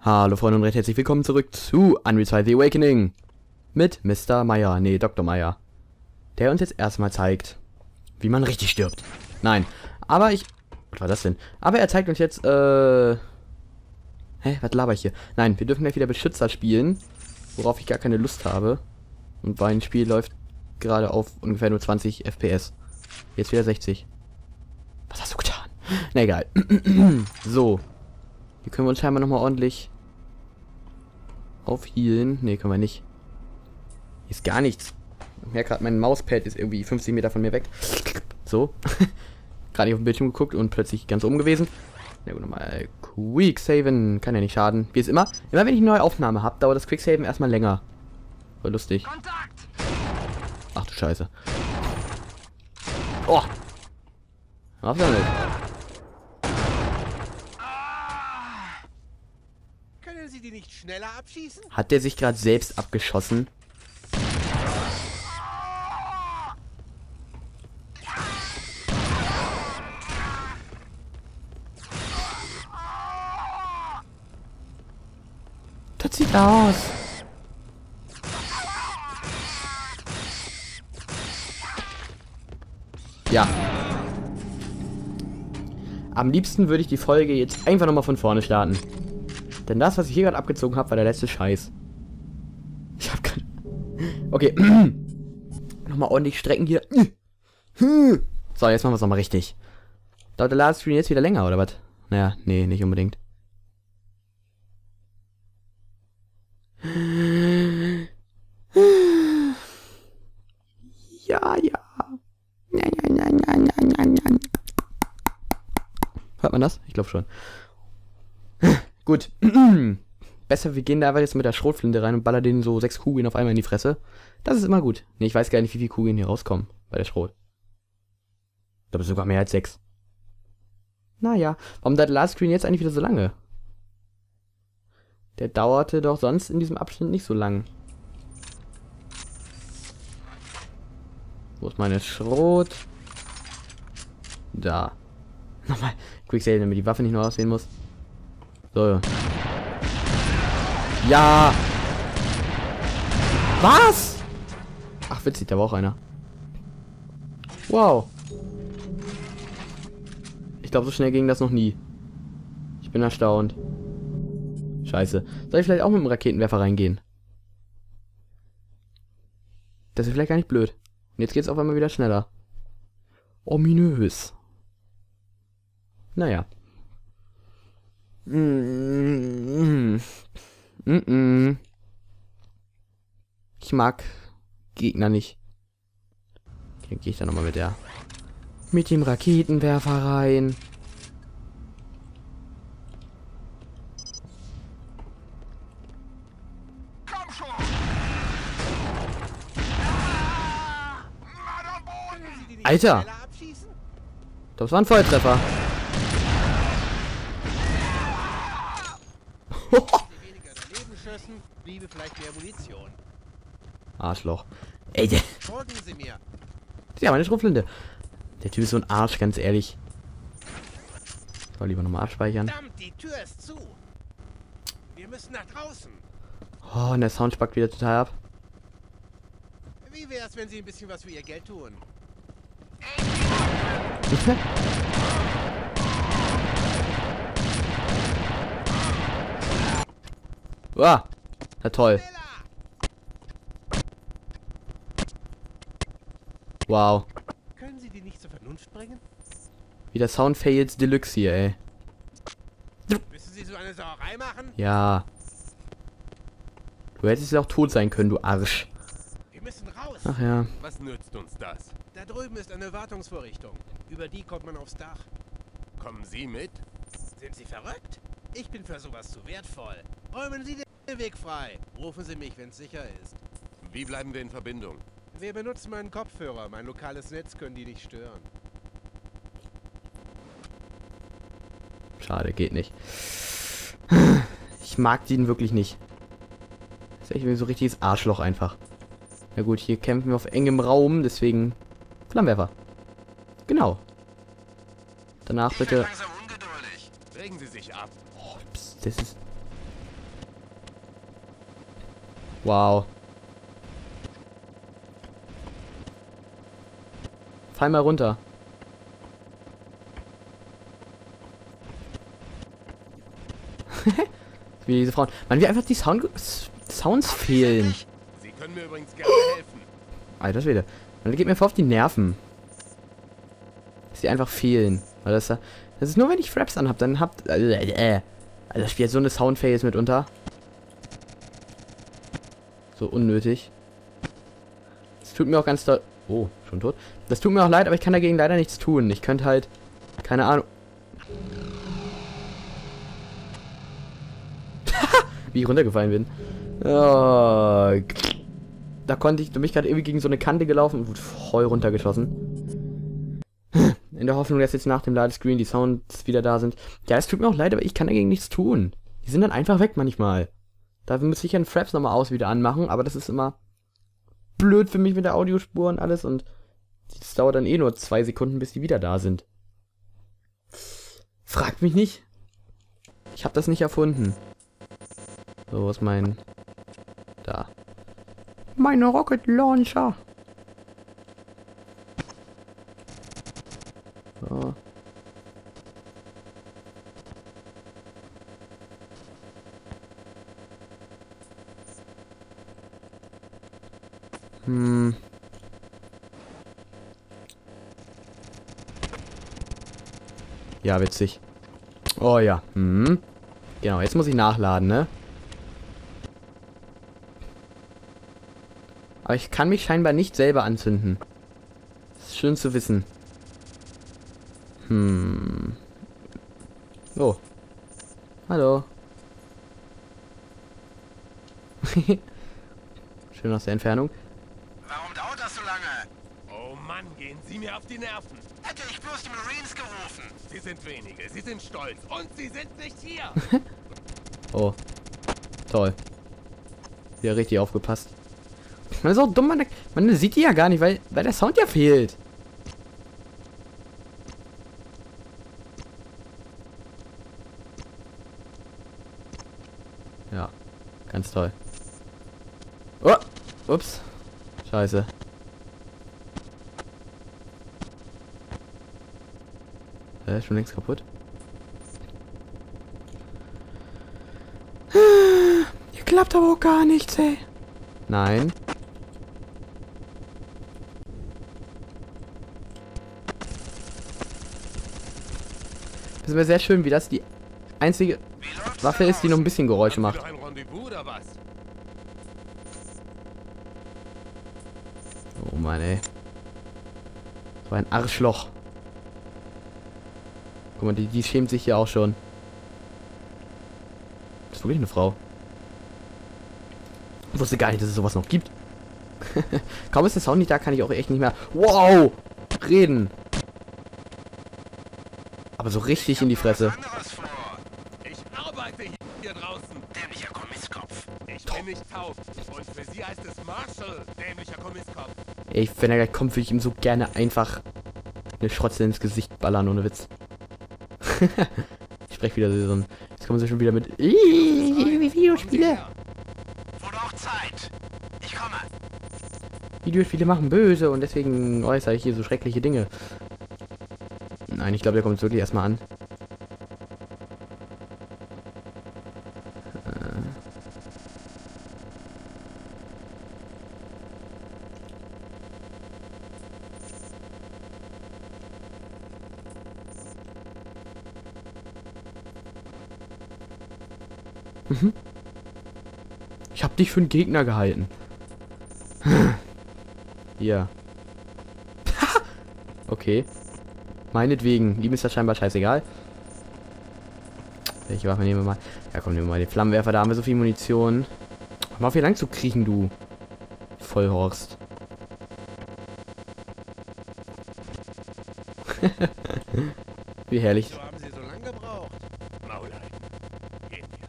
Hallo Freunde und recht herzlich willkommen zurück zu Unreal 2 The Awakening mit Mr. Meyer, nee, Dr. Meyer, der uns jetzt erstmal zeigt, wie man richtig stirbt. Nein, aber was war das denn? Aber er zeigt uns jetzt, was laber ich hier? Nein, wir dürfen gleich wieder Beschützer spielen, worauf ich gar keine Lust habe. Und mein Spiel läuft gerade auf ungefähr nur 20 FPS. Jetzt wieder 60. Was hast du getan? Na egal. So. Hier können wir uns scheinbar nochmal ordentlich aufhealen. Ne, können wir nicht. Hier ist gar nichts. Ich merke gerade, mein Mauspad ist irgendwie 50 Meter von mir weg. So. Gerade nicht auf dem Bildschirm geguckt und plötzlich ganz oben gewesen. Na gut, nochmal Quicksaven. Kann ja nicht schaden. Wie es immer. Immer wenn ich eine neue Aufnahme habe, dauert das Quicksaven erstmal länger. Voll lustig. Kontakt. Ach du Scheiße. Oh. Auf damit. Können Sie die nicht schneller abschießen? Hat der sich gerade selbst abgeschossen? Das sieht aus. Ja. Am liebsten würde ich die Folge jetzt einfach nochmal von vorne starten. Denn das, was ich hier gerade abgezogen habe, war der letzte Scheiß. Ich hab keine... Okay. Nochmal ordentlich strecken hier. So, jetzt machen wir es nochmal richtig. Dauert der Livestream jetzt wieder länger, oder was? Naja, nee, nicht unbedingt. Ja, ja. Hört man das? Ich glaube schon. Gut. Besser, wir gehen da einfach jetzt mit der Schrotflinte rein und ballern denen so 6 Kugeln auf einmal in die Fresse. Das ist immer gut. Nee, ich weiß gar nicht, wie viele Kugeln hier rauskommen bei der Schrot. Ich glaube sogar mehr als 6. Naja, warum dauert der Livestream jetzt eigentlich wieder so lange? Der dauerte doch sonst in diesem Abschnitt nicht so lang. Wo ist meine Schrot? Da. Nochmal. Quicksave, damit die Waffe nicht nur aussehen muss. So. Ja! Was? Ach, witzig, da war auch einer. Wow. Ich glaube, so schnell ging das noch nie. Ich bin erstaunt. Scheiße. Soll ich vielleicht auch mit dem Raketenwerfer reingehen? Das ist vielleicht gar nicht blöd. Und jetzt geht's auf einmal wieder schneller. Ominös. Naja. Ich mag Gegner nicht. Okay, gehe ich da nochmal mit dem Raketenwerfer rein. Komm schon. Können Sie die nicht Alter! schneller abschießen? Das war ein Volltreffer. Weniger daneben schießen, bliebe vielleicht mehr Munition. Arschloch. Ey, der... Folgen Sie mir. Ja, meine Schrotflinte. Der Typ ist so ein Arsch, ganz ehrlich. So, lieber nochmal abspeichern. Verdammt, die Tür ist zu. Wir müssen nach draußen. Oh, und der Sound spackt wieder total ab. Wie wär's, wenn Sie ein bisschen was für Ihr Geld tun? Wow. Na toll. Schneller! Wow. Können Sie die nicht zur Vernunft bringen? Wieder Sound Fails Deluxe hier, ey. Müssen Sie so eine Sauerei machen? Ja. Du hättest ja auch tot sein können, du Arsch. Wir müssen raus. Ach ja. Was nützt uns das? Da drüben ist eine Wartungsvorrichtung. Über die kommt man aufs Dach. Kommen Sie mit? Sind Sie verrückt? Ich bin für sowas zu wertvoll. Räumen Sie den Weg frei. Rufen Sie mich, wenn es sicher ist. Wie bleiben wir in Verbindung? Wir benutzen meinen Kopfhörer. Mein lokales Netz können die nicht stören. Schade, geht nicht. Ich mag den wirklich nicht. Das ist echt so ein richtiges Arschloch einfach. Na gut, hier kämpfen wir auf engem Raum, deswegen Flammenwerfer. Genau. Danach bitte... Regen Sie sich ab. Oh, pst, das ist... Wow. Fall mal runter. Wie diese Frauen. Man, wie einfach die Sounds fehlen. Sie können mir übrigens gerne helfen. Alter Schwede. Man geht mir voll auf die Nerven. Dass die einfach fehlen. Weil das ist nur, wenn ich Fraps anhab, dann habt. Also das Spiel hat so eine Soundphase mitunter. So unnötig. Das tut mir auch ganz doll. Oh, schon tot. Das tut mir auch leid, aber ich kann dagegen leider nichts tun. Ich könnte halt. Keine Ahnung. Wie ich runtergefallen bin. Oh, da konnte ich. Du mich gerade irgendwie gegen so eine Kante gelaufen und wurde voll runtergeschossen. In der Hoffnung, dass jetzt nach dem Ladescreen die Sounds wieder da sind. Ja, es tut mir auch leid, aber ich kann dagegen nichts tun. Die sind dann einfach weg manchmal. Da müsste ich ja einen Fraps nochmal aus wieder anmachen, aber das ist immer blöd für mich mit der Audiospur und alles und das dauert dann eh nur 2 Sekunden, bis die wieder da sind. Fragt mich nicht. Ich habe das nicht erfunden. So, wo ist mein... Da. Meine Rocket Launcher. So. Ja, witzig. Oh ja. Genau, jetzt muss ich nachladen, ne? Aber ich kann mich scheinbar nicht selber anzünden. Das ist schön zu wissen. Oh. Hallo. Schön aus der Entfernung. Warum dauert das so lange? Oh Mann, gehen Sie mir auf die Nerven. Hätte ich bloß die Marines gerufen. Sie sind wenige, Sie sind stolz und Sie sind nicht hier. Oh. Toll. Ja, richtig aufgepasst. Man ist auch dumm, man sieht die ja gar nicht, weil der Sound ja fehlt. Ja, ganz toll. Oh, ups. Scheiße. Schon längst kaputt. Hier klappt aber auch gar nichts, ey. Nein. Das wäre sehr schön, wie das die einzige Waffe ist, die noch ein bisschen Geräusche macht. Haben Sie noch ein Rendezvous oder was? Oh Mann, ey. So ein Arschloch. Guck mal, die schämt sich hier auch schon. Das ist wirklich eine Frau. Ich wusste gar nicht, dass es sowas noch gibt. Kaum ist der Sound nicht da, kann ich auch echt nicht mehr... Wow! Reden. Aber so richtig in die Fresse. Ich arbeite hier draußen. Dämlicher Kommisskopf. Ich bin nicht taub. Und für Sie heißt es Marshall, dämlicher Kommisskopf. Ey, wenn er gleich kommt, würde ich ihm so gerne einfach eine Schrotze ins Gesicht ballern, ohne Witz. Ich spreche wieder so ein... Jetzt kommen sie schon wieder mit... Videospiele. Wurde auch Zeit. Ich komme. Videospiele machen böse und deswegen äußere ich hier so schreckliche Dinge. Nein, ich glaube, der kommt jetzt wirklich erstmal an. Ich hab dich für einen Gegner gehalten. Hier. Okay. Meinetwegen. Ihm ist das scheinbar scheißegal. Welche Waffe nehmen wir mal? Ja, komm, nehmen wir mal den Flammenwerfer. Da haben wir so viel Munition. Hör mal auf, hier lang zu kriechen, du. Vollhorst. Wie herrlich. So haben Sie so lange gebraucht. Maul halten. Gehen wir.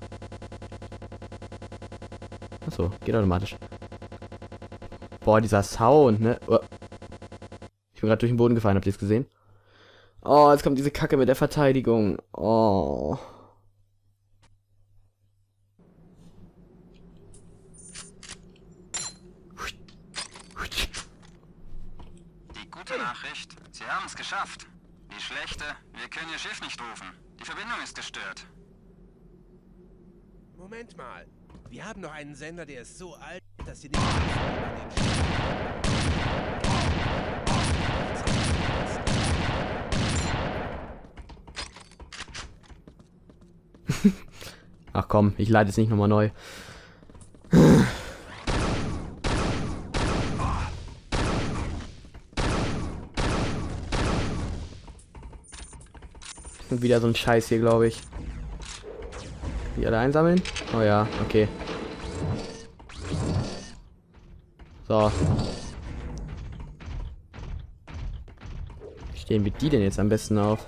Achso, geht automatisch. Boah, dieser Sound, ne? Oh. Ich bin gerade durch den Boden gefallen, habt ihr es gesehen? Oh, jetzt kommt diese Kacke mit der Verteidigung. Oh. Nachricht. Sie haben es geschafft. Die schlechte, wir können Ihr Schiff nicht rufen. Die Verbindung ist gestört. Moment mal. Wir haben noch einen Sender, der ist so alt, dass sie nicht... Ach komm, ich leite es nicht nochmal neu. Und wieder so ein Scheiß hier, glaube ich. Die alle einsammeln? Oh ja, okay. So. Wie stehen wir die denn jetzt am besten auf?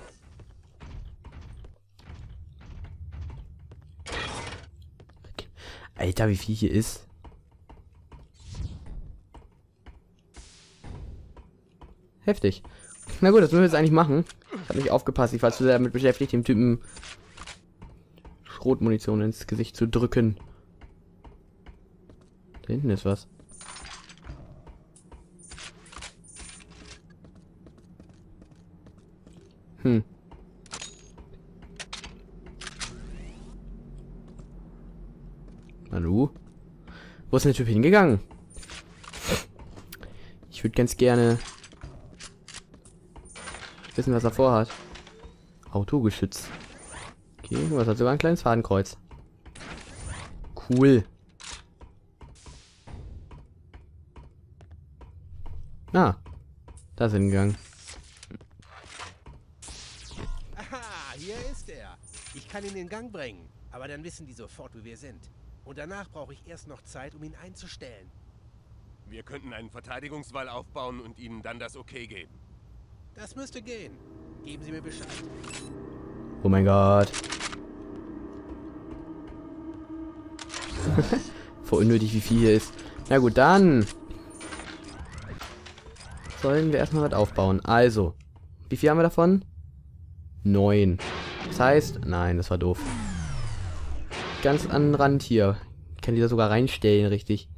Alter, wie viel hier ist. Heftig. Na gut, das müssen wir jetzt eigentlich machen. Ich habe nicht aufgepasst. Ich war zu sehr damit beschäftigt, dem Typen Schrotmunition ins Gesicht zu drücken. Da hinten ist was. Hallo? Wo ist denn der Typ hingegangen? Ich würde ganz gerne wissen, was er vorhat. Autogeschütz. Okay, was hat sogar ein kleines Fadenkreuz. Cool. Ah, da ist er hingegangen. Aha, hier ist er. Ich kann ihn in Gang bringen, aber dann wissen die sofort, wo wir sind. Und danach brauche ich erst noch Zeit, um ihn einzustellen. Wir könnten einen Verteidigungswall aufbauen und Ihnen dann das Okay geben. Das müsste gehen. Geben Sie mir Bescheid. Oh mein Gott. Voll unnötig, wie viel hier ist. Na gut, dann sollen wir erstmal was aufbauen. Also, wie viel haben wir davon? 9. Das heißt, nein, das war doof. Ganz an den Rand hier. Ich kann die da sogar reinstellen, richtig.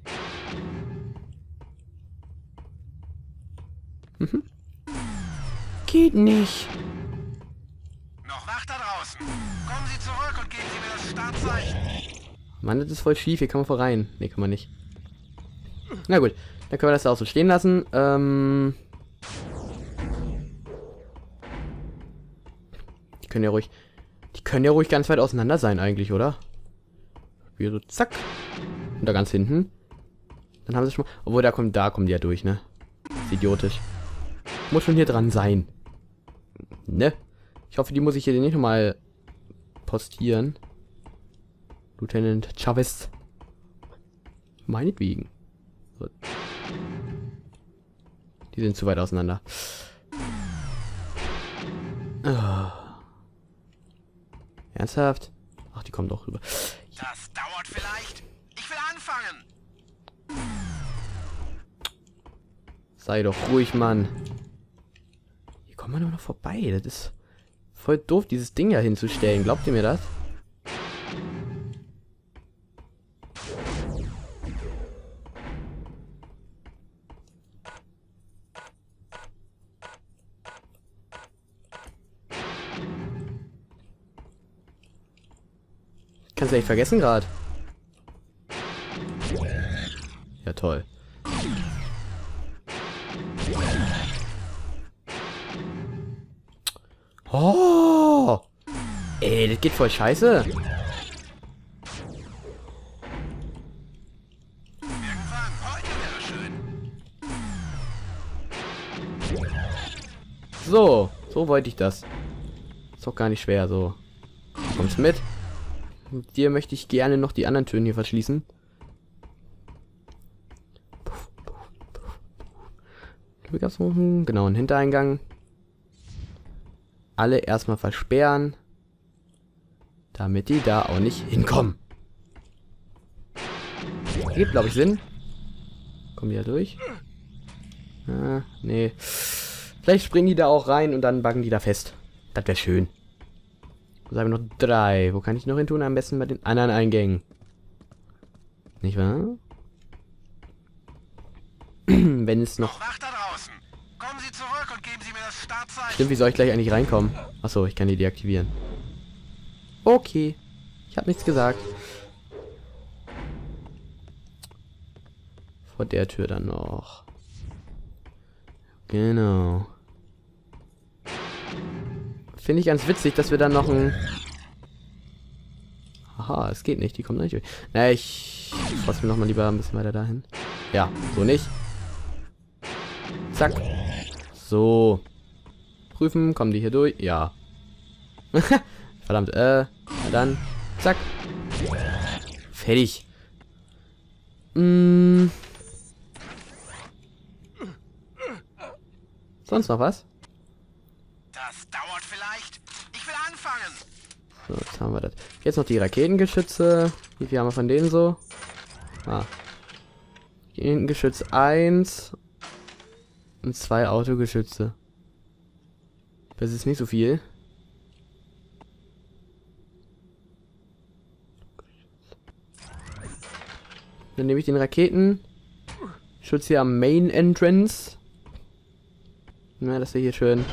Geht nicht. Noch Wacht da draußen. Kommen Sie zurück und geben Sie mir das Startzeichen. Mann, das ist voll schief. Hier kann man voll rein. Ne, kann man nicht. Na gut, dann können wir das auch so stehen lassen. Die können ja ruhig ganz weit auseinander sein eigentlich, oder? Hier so, zack. Und da ganz hinten. Dann haben sie schon mal... Obwohl, da kommen die ja durch, ne? Ist idiotisch. Muss schon hier dran sein. Ne? Ich hoffe, die muss ich hier nicht nochmal postieren. Lieutenant Chavez. Meinetwegen. So. Die sind zu weit auseinander. Ernsthaft? Ach, die kommen doch rüber. Das dauert vielleicht. Ich will anfangen. Sei doch ruhig, Mann. Hier kommt man doch noch vorbei. Das ist voll doof, dieses Ding ja hinzustellen. Glaubt ihr mir das? Kannst du echt vergessen gerade. Ja, toll. Oh! Ey, das geht voll scheiße. Irgendwann. Heute wäre schön. So wollte ich das. Ist doch gar nicht schwer, so. Kommst mit? Mit dir möchte ich gerne noch die anderen Türen hier verschließen. Genau, einen Hintereingang. Alle erstmal versperren. Damit die da auch nicht hinkommen. Gibt, glaube ich, Sinn. Kommen die da durch? Ah, nee. Vielleicht springen die da auch rein und dann backen die da fest. Das wäre schön. So haben wir noch 3. Wo kann ich noch hin tun? Am besten bei den anderen Eingängen. Nicht wahr? Wenn es noch... Wacht da draußen. Kommen Kommen Sie zurück und geben Sie mir das Startzeichen. Stimmt, wie soll ich gleich eigentlich reinkommen? Achso, ich kann die deaktivieren. Okay. Ich habe nichts gesagt. Vor der Tür dann noch. Genau. Finde ich ganz witzig, dass wir dann noch ein... Aha, es geht nicht, die kommen nicht durch. Na, ich trotzdem noch mal lieber ein bisschen weiter dahin. Ja, so nicht. Zack. So. Prüfen, kommen die hier durch? Ja. Verdammt, na dann. Zack. Fertig. Sonst noch was? Das dauert vielleicht. Ich will anfangen. So, jetzt haben wir das. Jetzt noch die Raketengeschütze. Wie viel haben wir von denen so? Raketengeschütz 1 und 2 Autogeschütze. Das ist nicht so viel. Dann nehme ich den Raketenschutz hier am Main Entrance. Na, dass wir hier schön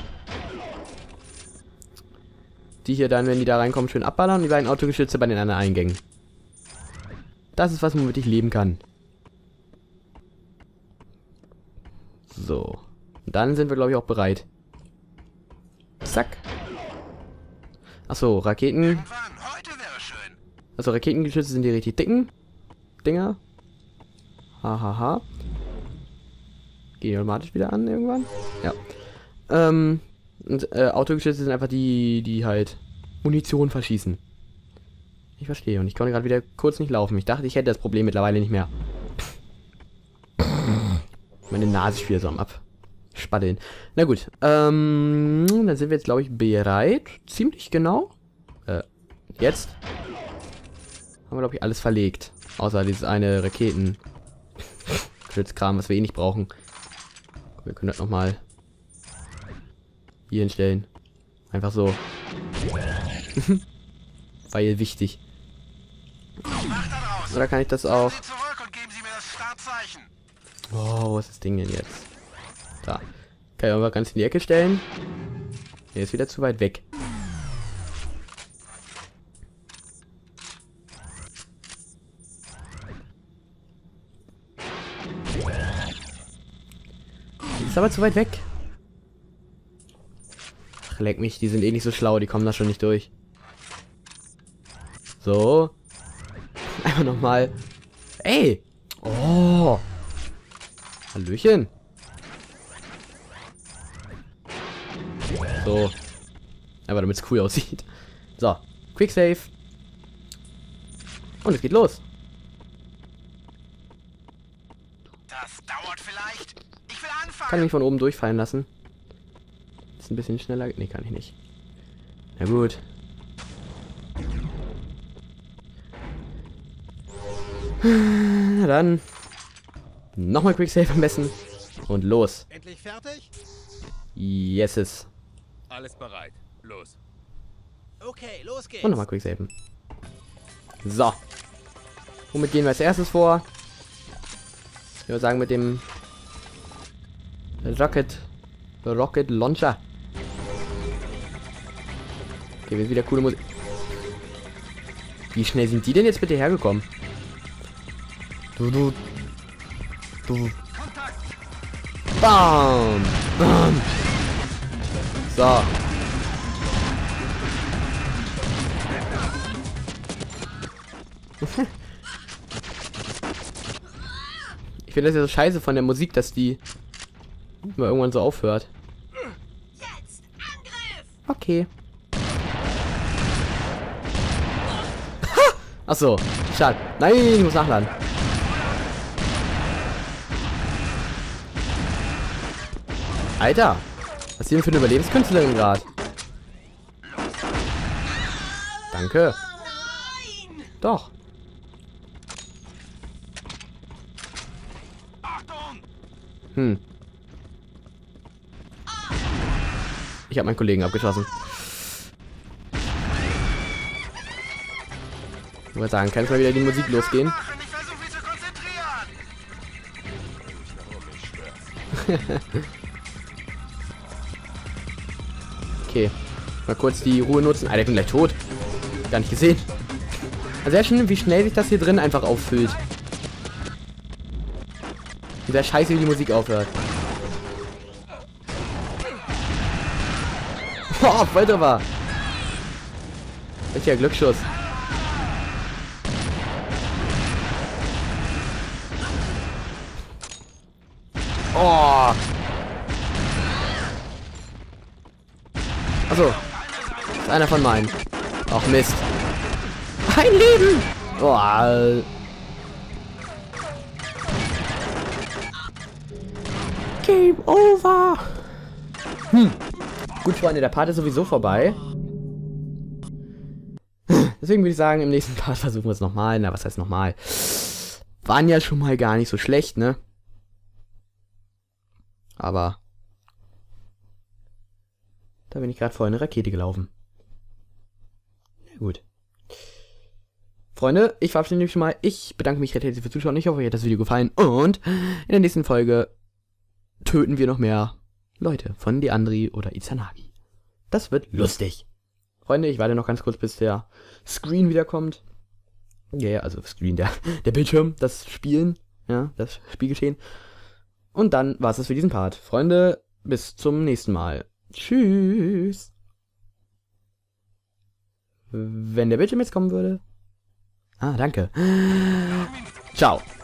die hier dann, wenn die da reinkommen, schön abballern und die beiden Autogeschütze bei den anderen Eingängen. Das ist was, womit ich leben kann. So. Und dann sind wir, glaube ich, auch bereit. Zack. Achso, Raketen. Irgendwann. Heute wäre schön. Also Raketengeschütze sind die richtig dicken Dinger. Hahaha. Gehen die automatisch wieder an irgendwann? Ja. Und Autogeschütze sind einfach die halt Munition verschießen. Ich verstehe. Und ich konnte gerade wieder kurz nicht laufen. Ich dachte, ich hätte das Problem mittlerweile nicht mehr. Meine Nase ist wieder so am Abspaddeln. Na gut. Dann sind wir jetzt, glaube ich, bereit. Ziemlich genau. Jetzt haben wir, glaube ich, alles verlegt. Außer dieses eine Raketengeschützkram, was wir eh nicht brauchen. Wir können das nochmal hier hinstellen. Einfach so. Weil wichtig. Oder kann ich das auch... Oh, wo ist das Ding denn jetzt? Da. Kann ich aber ganz in die Ecke stellen. Der ist wieder zu weit weg. Ist aber zu weit weg. Ach, leck mich, die sind eh nicht so schlau, die kommen da schon nicht durch. So. Einfach nochmal. Ey! Oh! Hallöchen! So. Aber damit es cool aussieht. So. Quick Save. Und es geht los. Das dauert vielleicht. Ich will anfangen. Kann ich mich von oben durchfallen lassen. Ist ein bisschen schneller. Nee, kann ich nicht. Na gut. Na dann. Nochmal Quick Save am besten. Und los. Endlich fertig? Yeses. Alles bereit. Los. Okay, los geht's. Und nochmal Quick Saven. So. Womit gehen wir als erstes vor? Ich würde sagen mit dem Rocket Launcher. Okay, wir sind wieder coole Musik. Wie schnell sind die denn jetzt bitte hergekommen? Du. Bam! Bam! So. Ich finde das ja so scheiße von der Musik, dass die immer irgendwann so aufhört. Jetzt Angriff! Okay. Ach so, schade. Nein, ich muss nachladen. Alter, was ist hier denn für eine Überlebenskünstlerin gerade? Danke. Nein! Doch. Ich habe meinen Kollegen abgeschossen. Ich würde sagen, kann jetzt mal wieder die Musik losgehen. Ich versuche mich zu konzentrieren. Okay. Mal kurz die Ruhe nutzen. Alter, ich bin gleich tot. Gar nicht gesehen. Also sehr schön, wie schnell sich das hier drin einfach auffüllt. Dieser Scheiße, wie die Musik aufhört. Boah, voll drüber. Welcher Glücksschuss. Oh. Achso. Das ist einer von meinen. Ach Mist. Ein Leben. Boah. Game over. Gut, Freunde, der Part ist sowieso vorbei. Deswegen würde ich sagen, im nächsten Part versuchen wir es nochmal. Na, was heißt nochmal? Waren ja schon mal gar nicht so schlecht, ne? Aber da bin ich gerade vor eine Rakete gelaufen. Na gut. Freunde, ich verabschiede mich schon mal. Ich bedanke mich recht herzlich fürs Zuschauen. Ich hoffe, euch hat das Video gefallen. Und in der nächsten Folge töten wir noch mehr Leute von Deandri oder Izanagi. Das wird lustig. Freunde, ich warte noch ganz kurz, bis der Screen wiederkommt. Ja, yeah, also Screen, der Bildschirm, das Spielen. Ja, das Spielgeschehen. Und dann war es das für diesen Part. Freunde, bis zum nächsten Mal. Tschüss. Wenn der Bildschirm jetzt kommen würde. Ah, danke. Ciao.